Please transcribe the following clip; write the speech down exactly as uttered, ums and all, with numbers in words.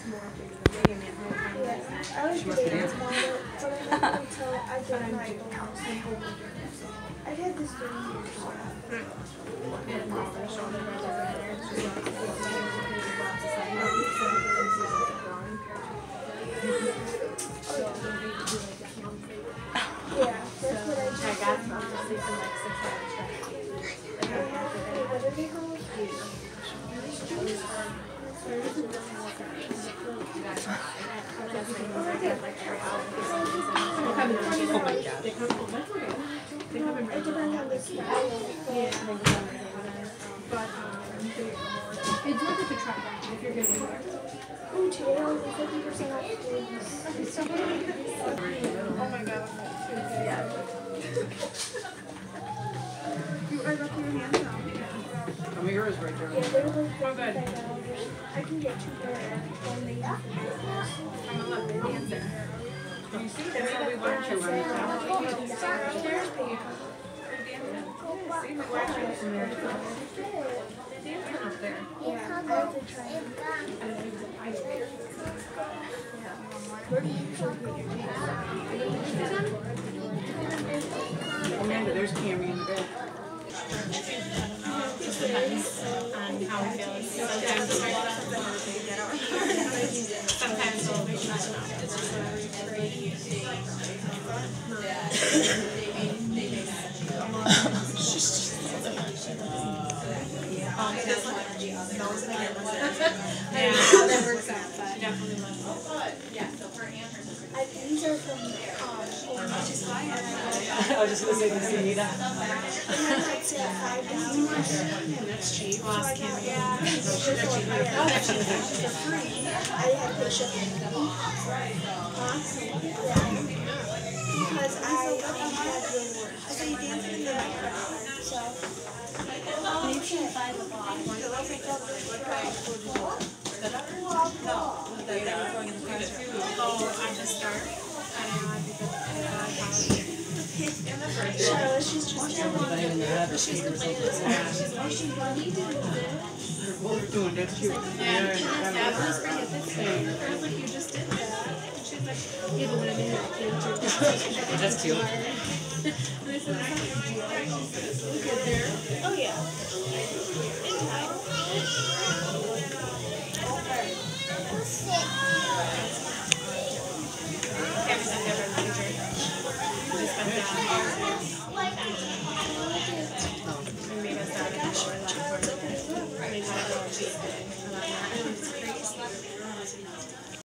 I was dating about it, but I never until I did my I had this for years. Yeah, that's what I just I got from sleeping like six hours straight. What are they called? Oh my god. It depends on the style. Yeah. But it's worth it to try that if you're good with it. Ooh, today only fifty percent off students. Oh my god. Yeah. You are up your hands now. How many yours right there? Yeah, they're like fifty-five dollars. I can get two pair one maybe. I'm gonna let Mindy answer. You see, that's how we learn to run it down. Upstairs, babe. See, we watch it from there. Dancing up there. Yeah, I have to try it. Where do you usually put your Amanda, there's Cammy in the bed. Just depends on how we feel. Sometimes it's hard sometimes we'll be not enough. It's just whatever yeah, that works out, but definitely less. Yeah, so for Amherst. These are from um, I I was just going to say this to Nita. and then it's at five dollars. That's cheap. Lost Cammy. Yeah, it's just like, yeah, it's for free. I had to ship it. Awesome. Yeah. Because I um, had the work. So you danced in the background. So maybe at five o'clock. Oh, I'm the start. I don't know. I think it's So she's just she's complaining this morning. She's like, she's running to What we're doing, that's cute. yeah, that was pretty at this stage. I was like, you just did that. And she's like, yeah, but when I made it, I came to That's cute. And I said, I can't do it. Look at there. oh yeah. In time.